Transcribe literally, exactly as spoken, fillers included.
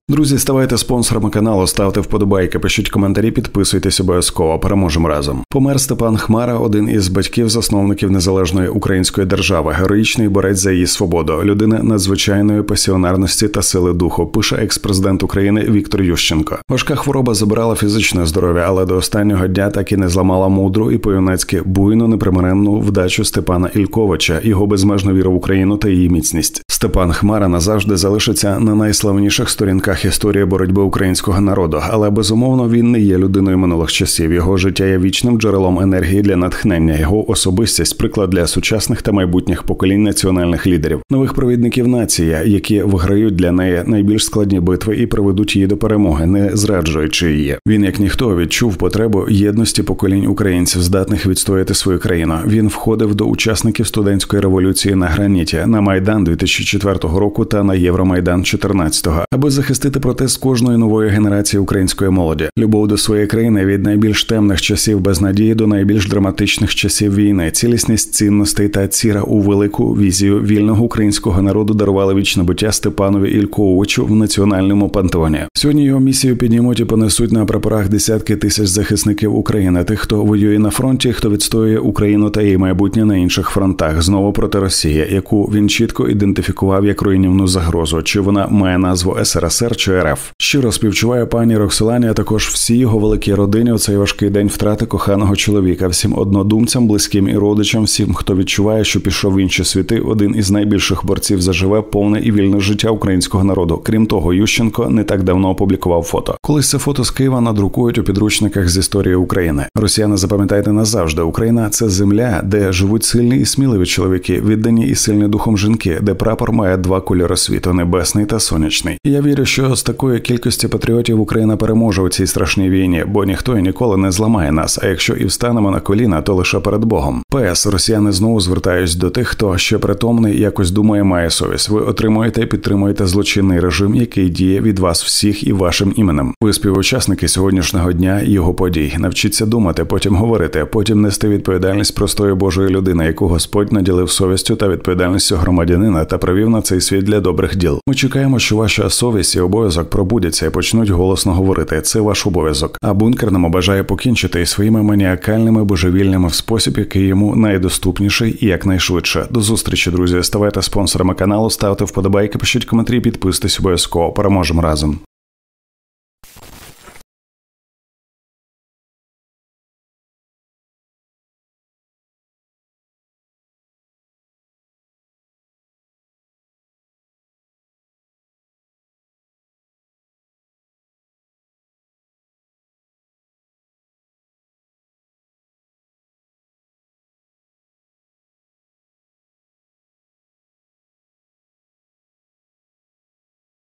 Друзі, ставайте спонсорами каналу, ставте вподобайки, пишіть коментарі, підписуйтесь обов'язково. Переможемо разом. Помер Степан Хмара, один із батьків-засновників незалежної української держави, героїчний борець за її свободу, людина надзвичайної пасіонарності та сили духу, пише екс-президент України Віктор Ющенко. Важка хвороба забирала фізичне здоров'я, але до останнього дня так і не зламала мудру і по-юнацьки буйну непримиренну вдачу Степана Ільковича, його безмежну віру в Україну та її міцність. Степан Хмара назавжди залишиться на найславніших сторінках історії боротьби українського народу, але безумовно він не є людиною минулих часів. Його життя є вічним джерелом енергії для натхнення, його особистість – приклад для сучасних та майбутніх поколінь національних лідерів, нових провідників нації, які виграють для неї найбільш складні битви і приведуть її до перемоги, не зраджуючи її. Він, як ніхто, відчув потребу єдності поколінь українців, здатних відстояти свою країну. Він входив до учасників студентської революції на граніті, на Майдан дві тисячі четвертого року та на Євромайдан чотирнадцятого, аби захистити протест кожної нової генерації української молоді. Любов до своєї країни від найбільш темних часів безнадії до найбільш драматичних часів війни, цілісність цінностей та ціра у велику візію вільного українського народу дарували вічне буття Степанові Ільковичу в національному пантеоні. Сьогодні його місію піднімуть і понесуть на прапорах десятки тисяч захисників України, тих, хто воює на фронті, хто відстоює Україну та її майбутнє на інших фронтах, знову проти Росії, яку він чітко ідентифікував як руйнівну загрозу, чи вона має назву ес ер ес ер чи ер еф. Щиро співчуваю пані Роксолані, а також всій його великій родині у цей важкий день втрати коханого чоловіка, всім однодумцям, близьким і родичам, всім, хто відчуває, що пішов в інші світи, один із найбільших борців за живе, повне і вільне життя українського народу. Крім того, Ющенко не так давно опублікував фото. Колись це фото з Києва надрукують у підручниках з історії України. Росіяни, запам'ятайте назавжди, Україна – це земля, де живуть сильні і сміливі чоловіки, віддані і сильні духом жінки, де прапор має два кольори світу – небесний та сонячний. І я вірю, що з такої кількості патріотів Україна переможе у цій страшній війні, бо ніхто і ніколи не зламає нас, а якщо і встанемо на коліна, то лише перед Богом. Пе ес. Росіяни знову звертаюсь до тих, хто ще притомний, якось думає, має совість. Ви отримуєте і підтримуєте злочинний режим, який діє від вас всіх і вашим іменем. Ви співучасники сьогоднішнього дня і його подій. Навчіться думати, потім говорити, потім нести відповідальність простої Божої людини, яку Господь наділив совістю та відповідальністю громадянина та привів на цей світ для добрих діл. Ми чекаємо, що ваша совість і обов'язок пробудяться і почнуть голосно говорити. Це ваш обов'язок. А бункерному бажає покінчити із своїми маніакальними божевільними в спосіб, який йому найдоступніший і якнайшвидше. До зустрічі, друзі. Ставайте спонсорами каналу, ставте вподобайки, пишіть коментарі, підписуйтесь обов'язково. Переможемо разом.